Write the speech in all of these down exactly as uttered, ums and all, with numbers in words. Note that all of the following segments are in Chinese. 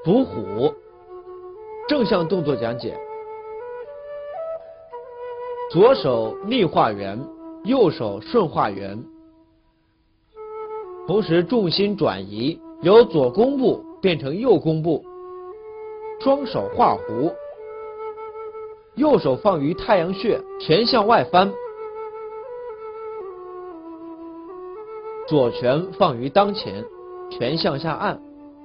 伏虎，正向动作讲解。左手逆画圆，右手顺画圆，同时重心转移，由左弓部变成右弓部，双手画弧，右手放于太阳穴，拳向外翻，左拳放于当前，拳向下按。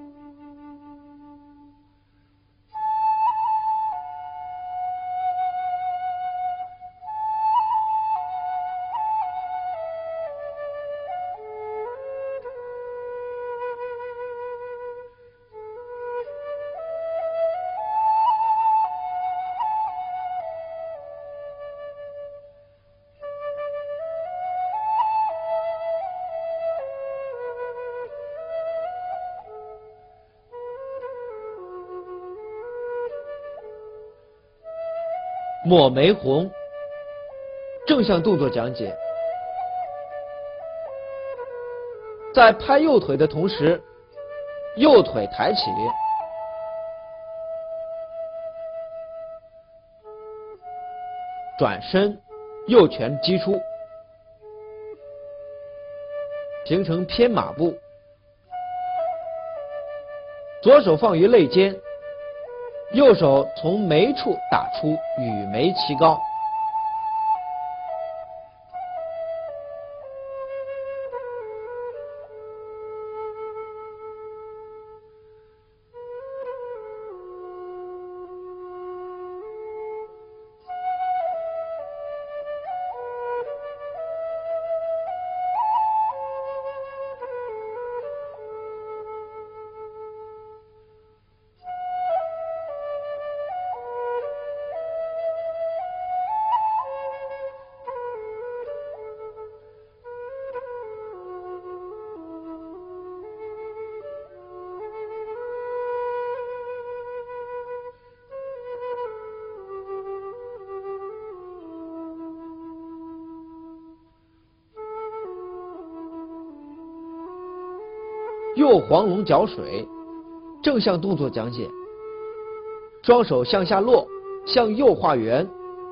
抹玫红，正向动作讲解。在拍右腿的同时，右腿抬起，转身，右拳击出，形成偏马步。左手放于肋间，右手从眉处打出，与眉齐高。右黄龙搅水，正向动作讲解。双手向下落，向右画圆，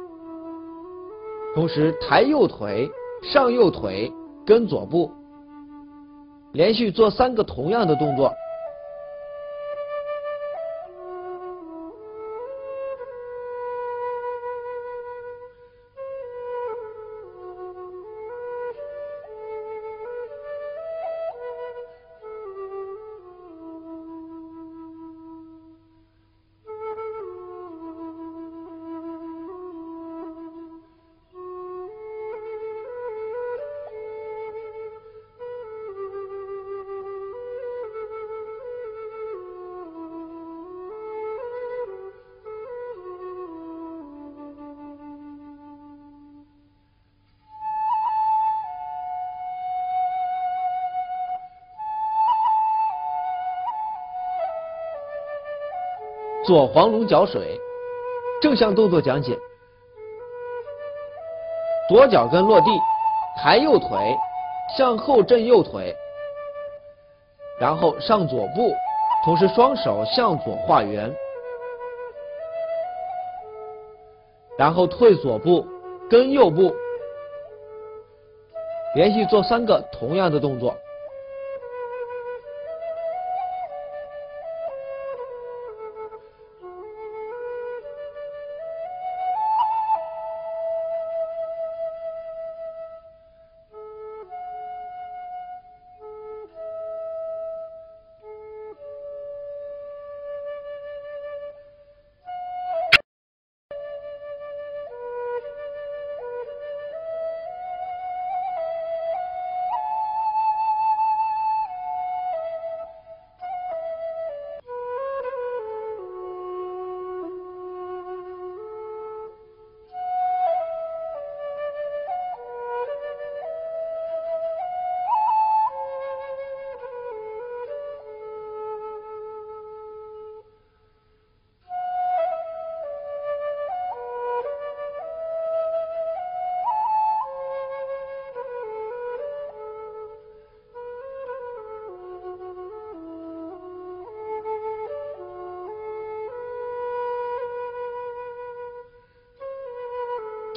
同时抬右腿，上右腿，跟左步，连续做三个同样的动作。左黄龙搅水，正向动作讲解。左脚跟落地，抬右腿，向后震右腿，然后上左步，同时双手向左画圆，然后退左步，跟右步，连续做三个同样的动作。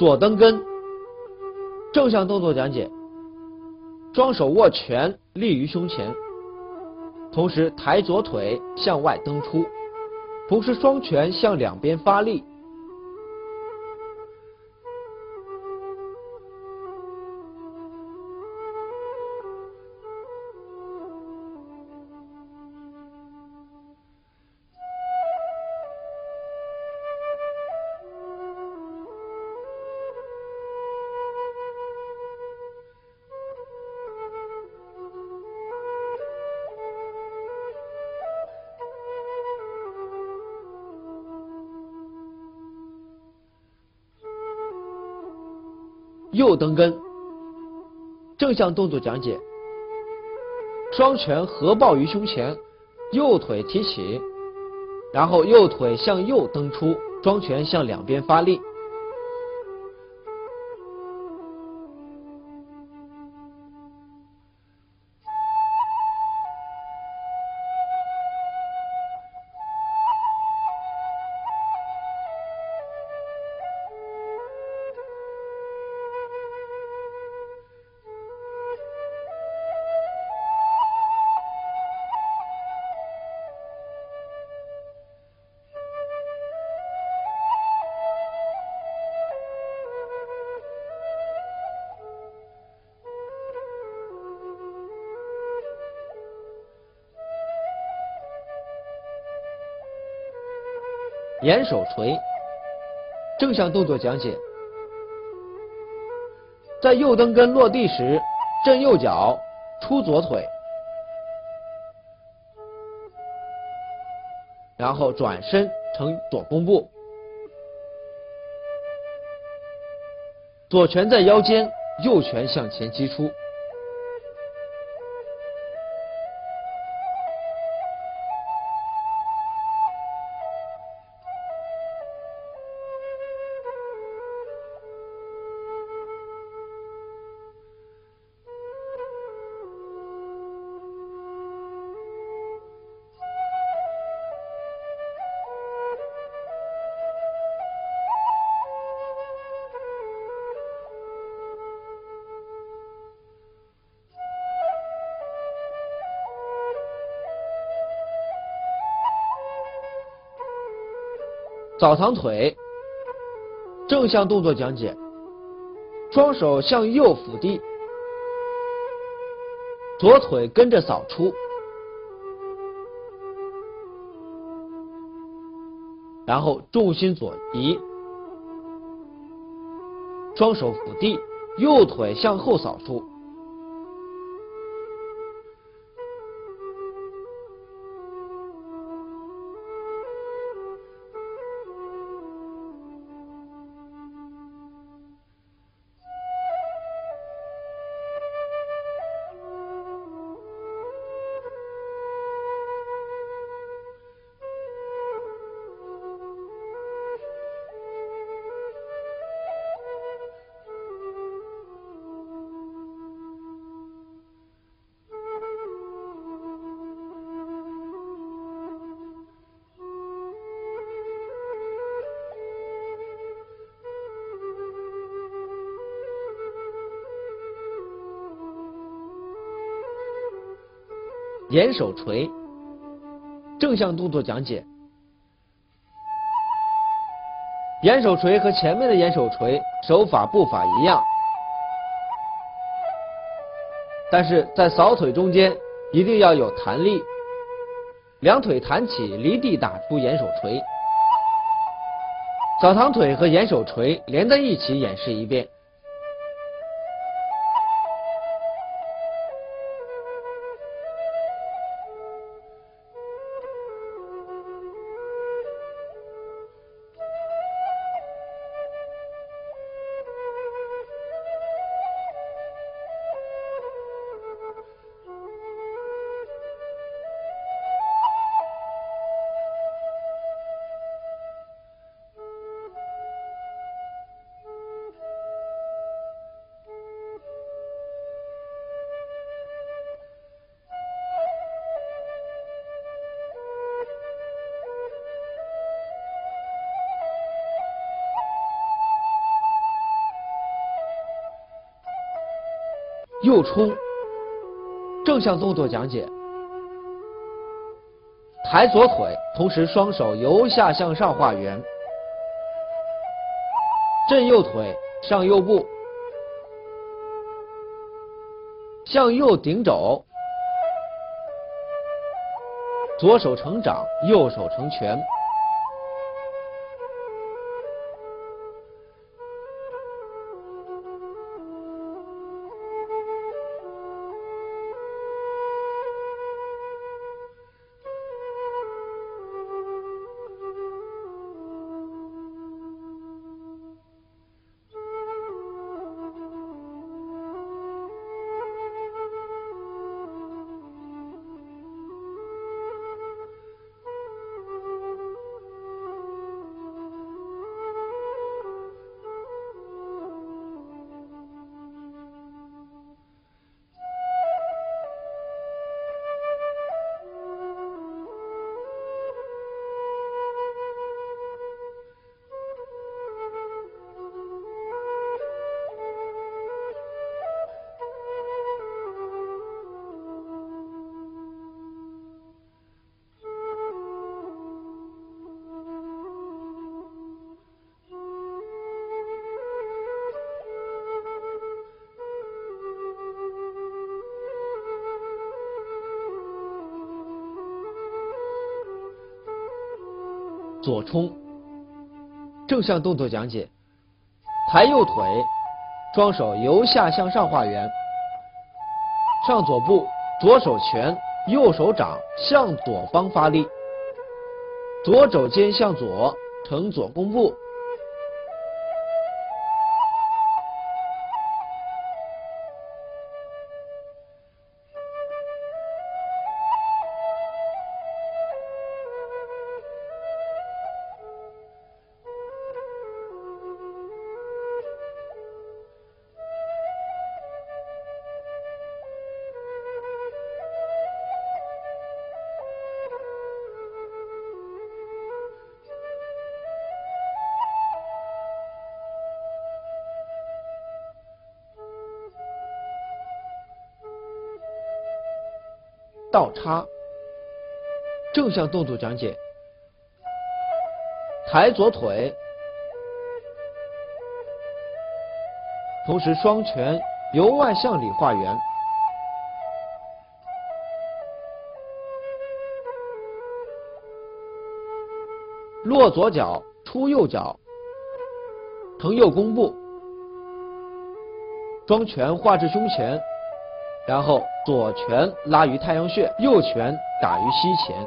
左蹬根，正向动作讲解，双手握拳立于胸前，同时抬左腿向外蹬出，同时双拳向两边发力。右蹬根，正向动作讲解，双拳合抱于胸前，右腿提起，然后右腿向右蹬出，双拳向两边发力。掩手锤，正向动作讲解，在右蹬根落地时，震右脚，出左腿，然后转身成左弓步，左拳在腰间，右拳向前击出。扫堂腿，正向动作讲解，双手向右俯地，左腿跟着扫出，然后重心左移，双手俯地，右腿向后扫出。掩手锤，正向动作讲解。掩手锤和前面的掩手锤手法步伐一样，但是在扫腿中间一定要有弹力，两腿弹起离地打出掩手锤。扫堂腿和掩手锤连在一起演示一遍。 右冲，正向动作讲解。抬左腿，同时双手由下向上画圆。正右腿上右步，向右顶肘，左手成掌，右手成拳。左冲，正向动作讲解。抬右腿，双手由下向上画圆。上左步，左手拳，右手掌，向左方发力。左肘尖向左，成左弓步。倒插，正向动作讲解。抬左腿，同时双拳由外向里画圆。落左脚，出右脚，成右弓步。双拳画至胸前，然后左拳拉于太阳穴，右拳打于膝前。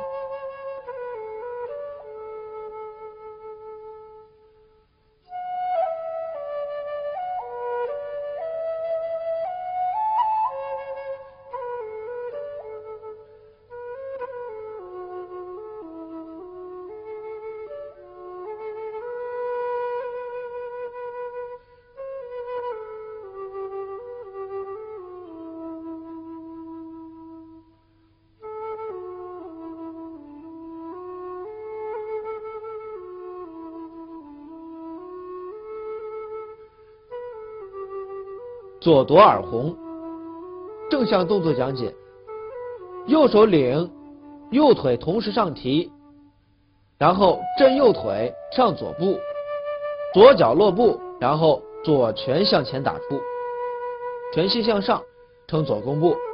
左夺耳红，正向动作讲解。右手领，右腿同时上提，然后正右腿上左步，左脚落步，然后左拳向前打出，拳心向上，成左弓步。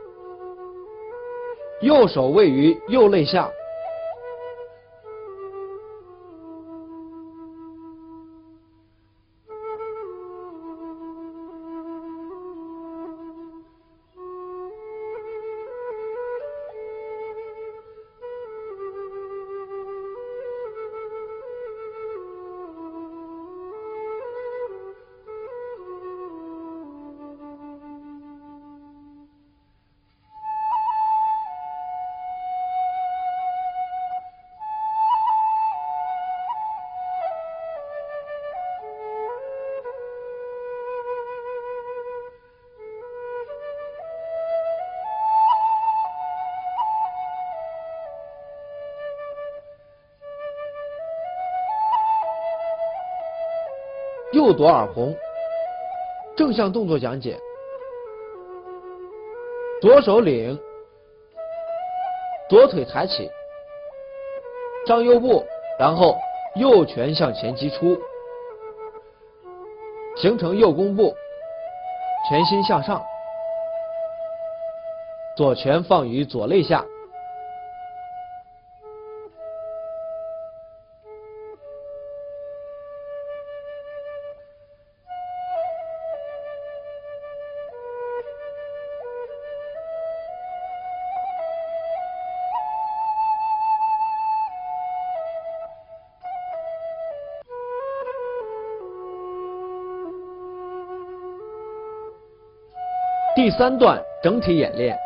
右手位于右肋下。右夺耳红，正向动作讲解。 左手领，左腿抬起，上右步，然后右拳向前击出，形成右弓步，拳心向上，左拳放于左肋下。第三段整体演练。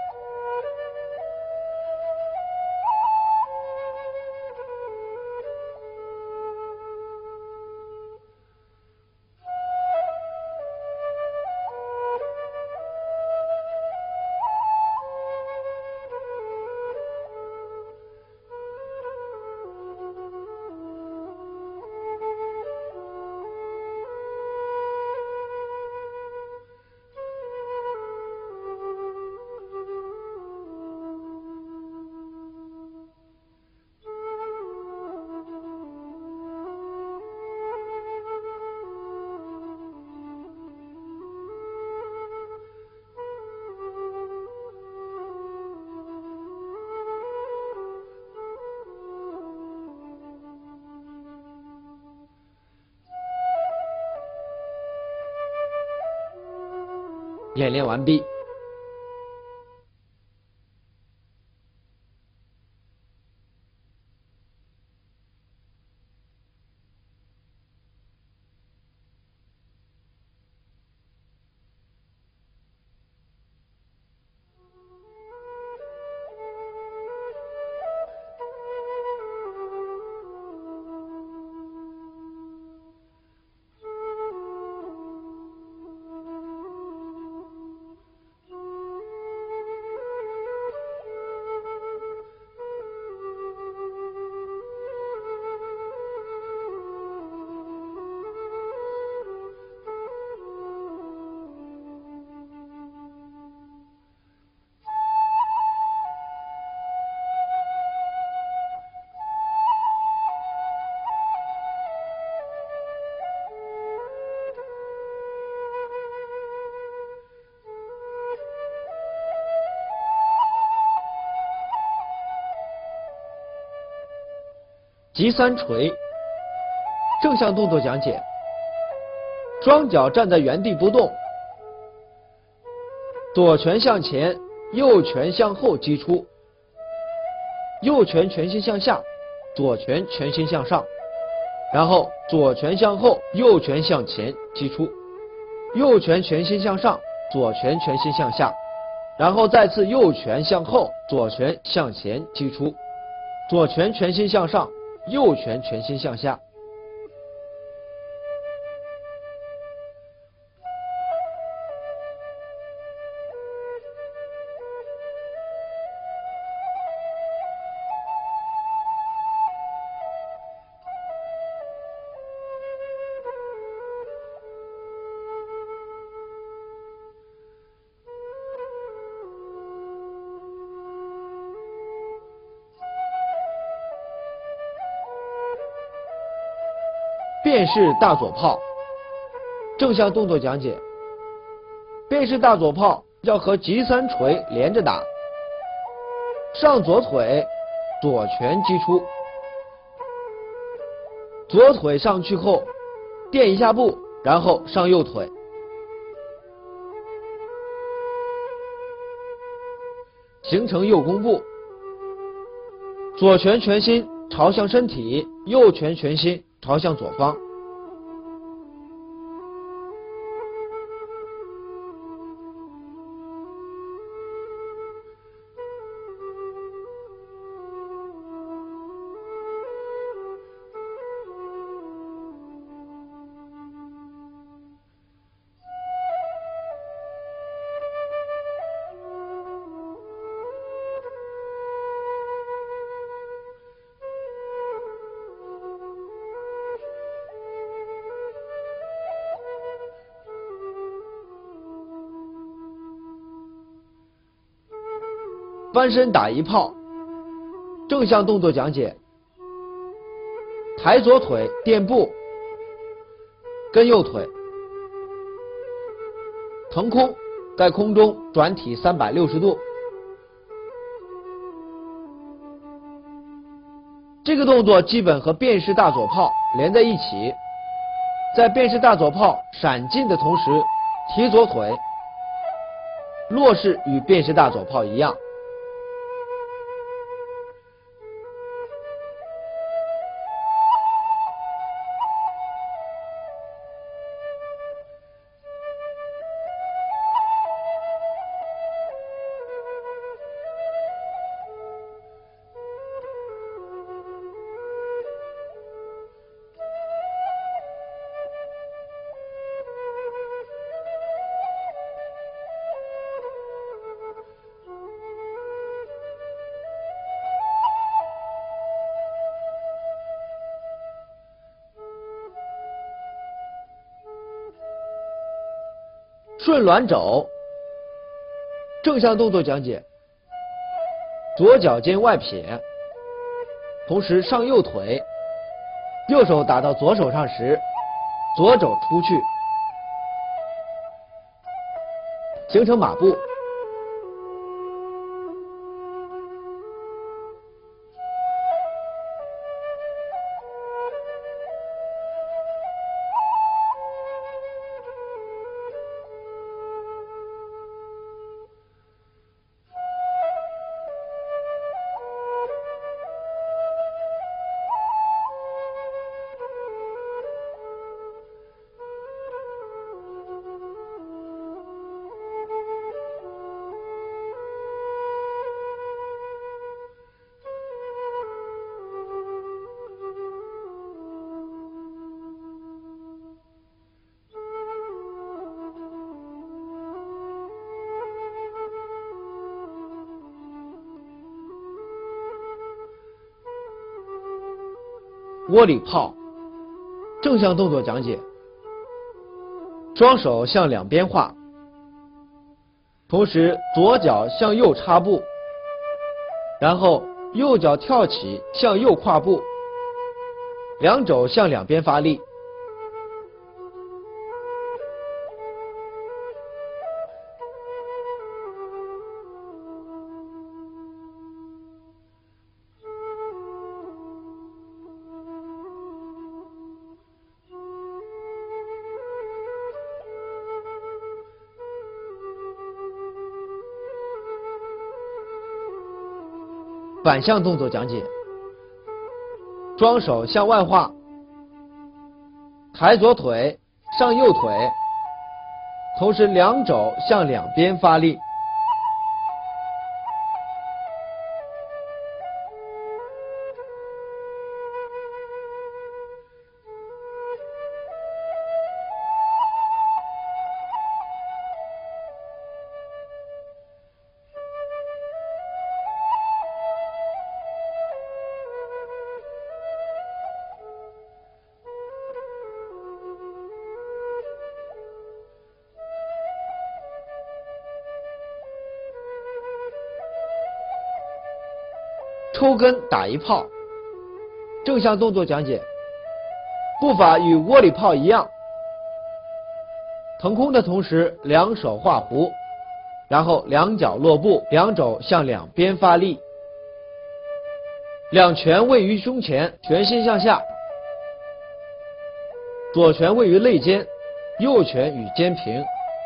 演练完毕。击三锤，正向动作讲解。双脚站在原地不动，左拳向前，右拳向后击出，右拳拳心向下，左拳拳心向上，然后左拳向后，右拳向前击出，右拳拳心向上，左拳拳心向下，然后再次右拳向后，左拳向前击出，左拳拳心向上，右拳拳心向下。变式大左炮，正向动作讲解。变式大左炮要和击三锤连着打，上左腿，左拳击出，左腿上去后垫一下步，然后上右腿，形成右弓步，左拳拳心朝向身体，右拳拳心朝向左方。 翻身打一炮。正向动作讲解：抬左腿垫步，跟右腿腾空，在空中转体三百六十度。这个动作基本和变式大左炮连在一起，在变式大左炮闪进的同时提左腿，落式与变式大左炮一样。顺卵肘，正向动作讲解：左脚尖外撇，同时上右腿，右手打到左手上时，左肘出去，形成马步。窝里炮，正向动作讲解：双手向两边画，同时左脚向右插步，然后右脚跳起向右跨步，两肘向两边发力。反向动作讲解：双手向外画，抬左腿上右腿，同时两肘向两边发力。抽根打一炮，正向动作讲解：步法与窝里炮一样，腾空的同时两手画弧，然后两脚落步，两肘向两边发力，两拳位于胸前，拳心向下，左拳位于肋间，右拳与肩平。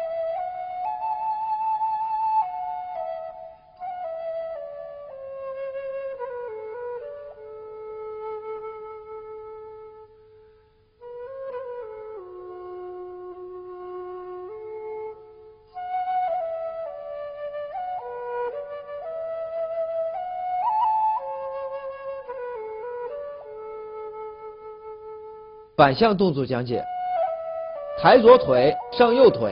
反向动作讲解：抬左腿上右腿，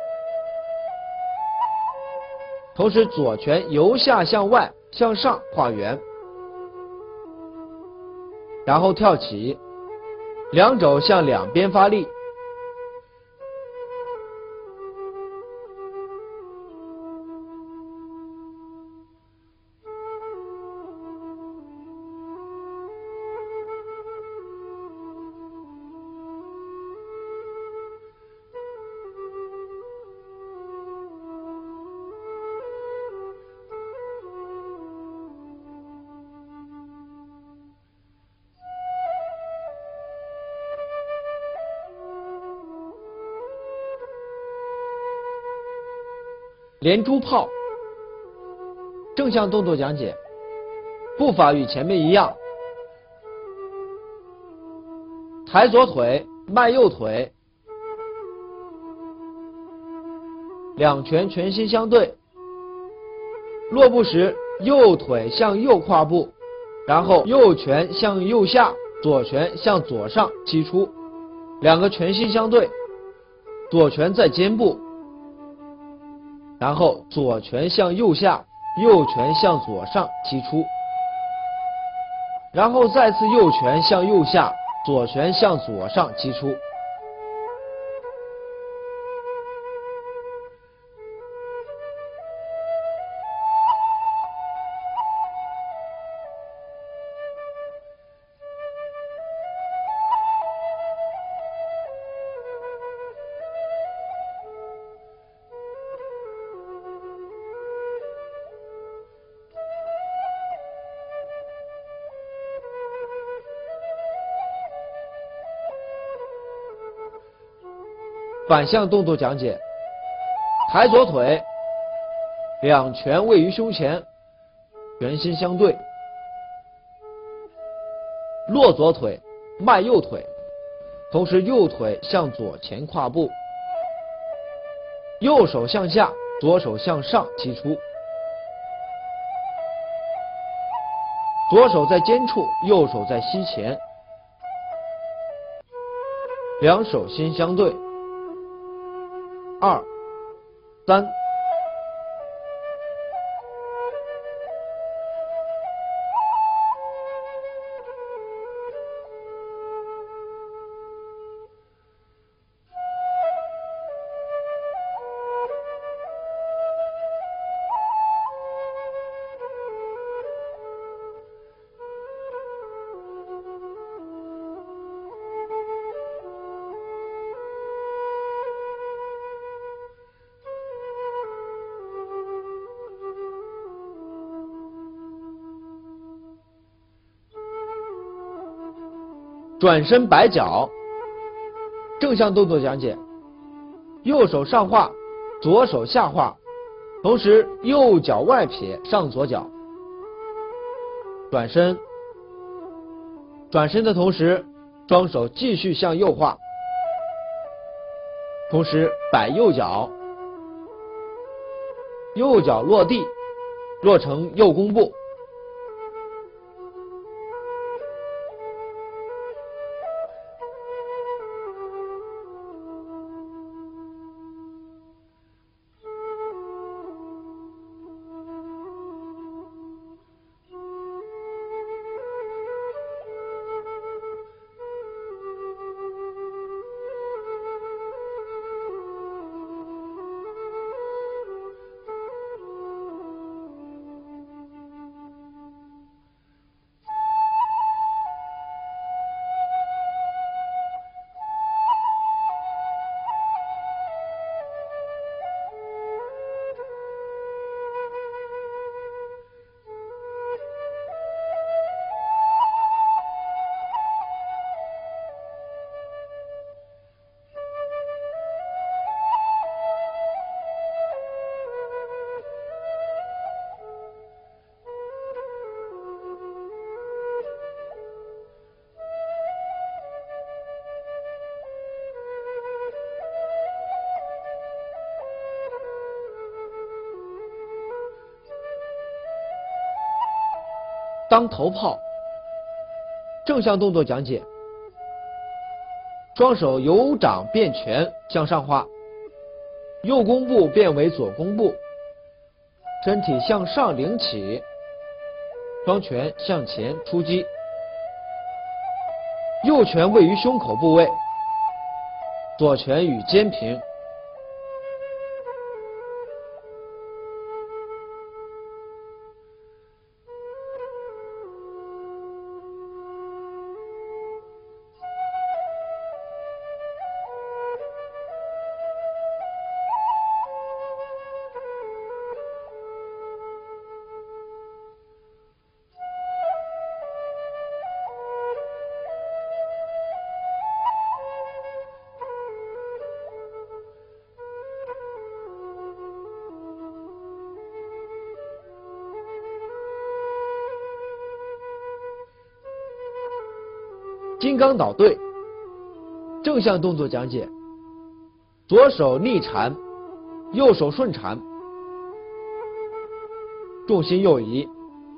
同时左拳由下向外向上画圆，然后跳起，两肘向两边发力。 连珠炮，正向动作讲解，步伐与前面一样，抬左腿，迈右腿，两拳拳心相对，落步时右腿向右跨步，然后右拳向右下，左拳向左上击出，两个拳心相对，左拳在肩部，然后左拳向右下，右拳向左上击出，然后再次右拳向右下，左拳向左上击出。反向动作讲解，抬左腿，两拳位于胸前，拳心相对，落左腿，迈右腿，同时右腿向左前跨步，右手向下，左手向上击出，左手在肩处，右手在膝前，两手心相对，二、三。转身摆脚，正向动作讲解，右手上画，左手下画，同时右脚外撇上左脚，转身，转身的同时，双手继续向右画，同时摆右脚，右脚落地，落成右弓步。当头炮，正向动作讲解，双手由掌变拳向上画，右弓步变为左弓步，身体向上领起，双拳向前出击，右拳位于胸口部位，左拳与肩平。 金刚捣对。正向动作讲解：左手逆缠，右手顺缠，重心右移，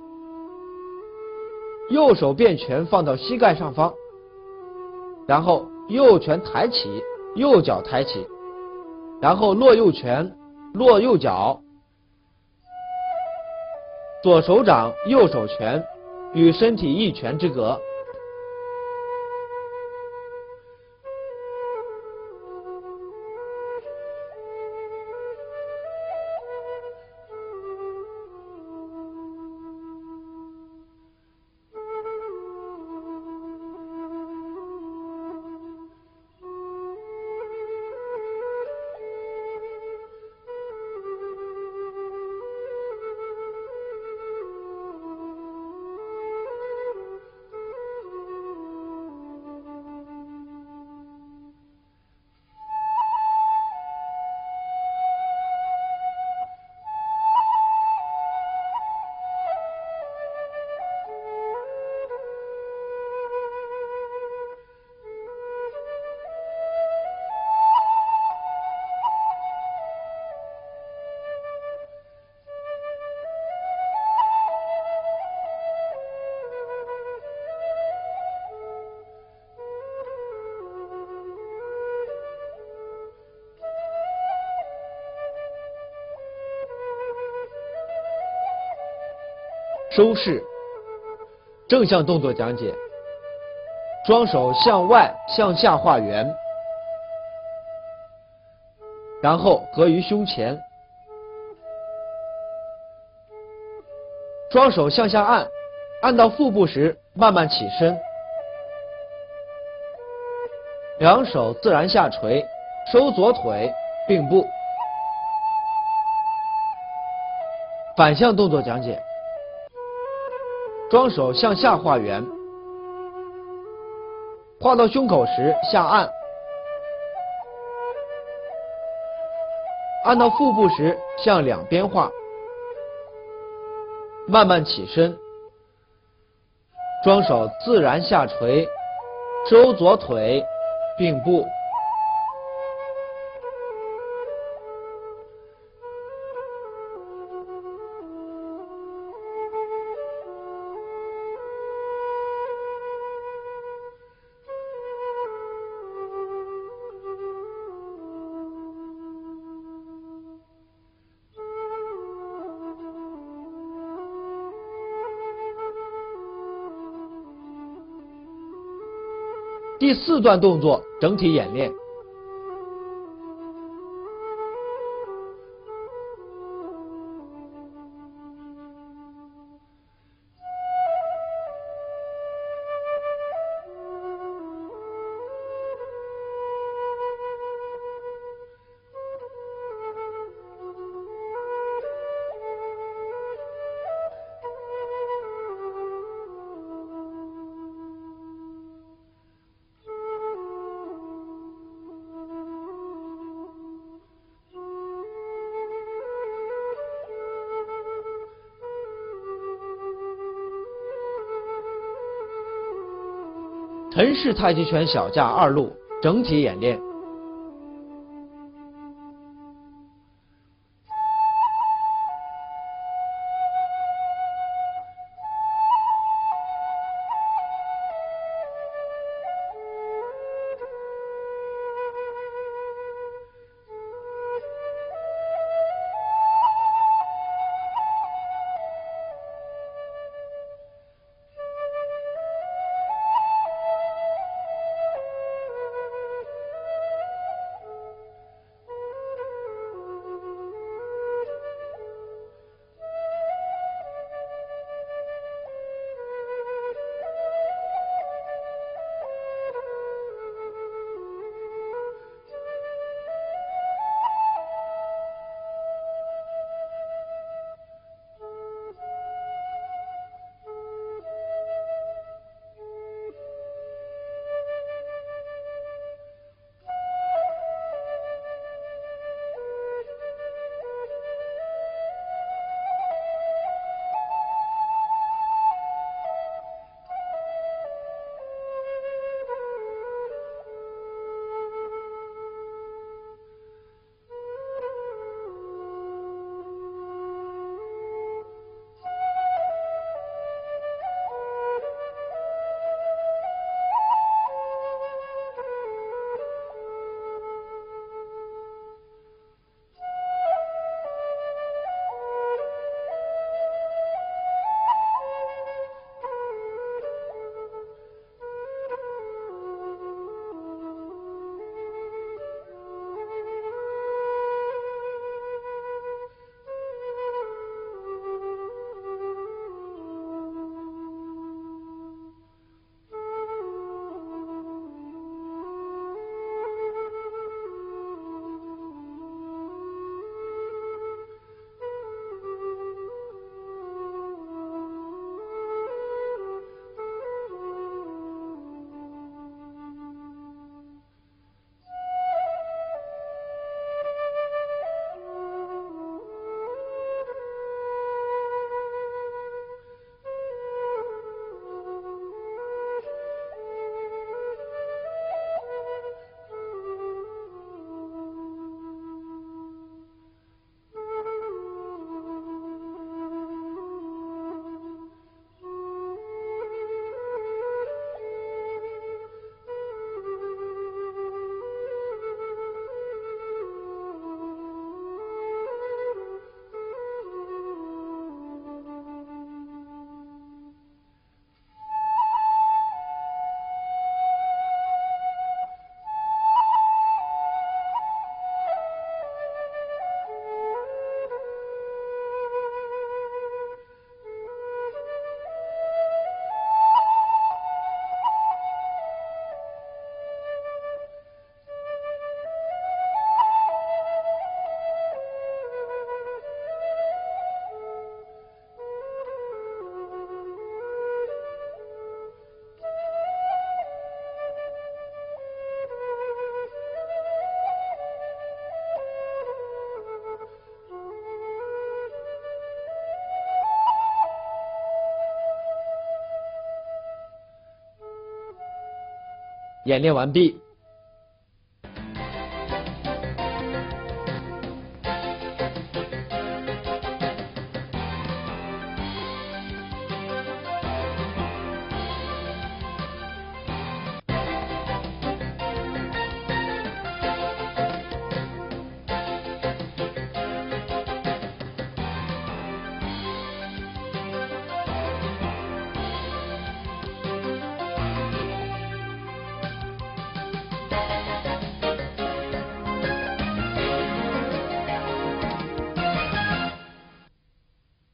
右手变拳放到膝盖上方，然后右拳抬起，右脚抬起，然后落右拳，落右脚，左手掌右手拳与身体一拳之隔。收势。正向动作讲解：双手向外向下画圆，然后合于胸前，双手向下按，按到腹部时慢慢起身，两手自然下垂，收左腿并步。反向动作讲解：双手向下画圆，画到胸口时下按，按到腹部时向两边画，慢慢起身，双手自然下垂，收左腿并步。第四段动作整体演练。陈氏太极拳小架二路整体演练。 演练完毕。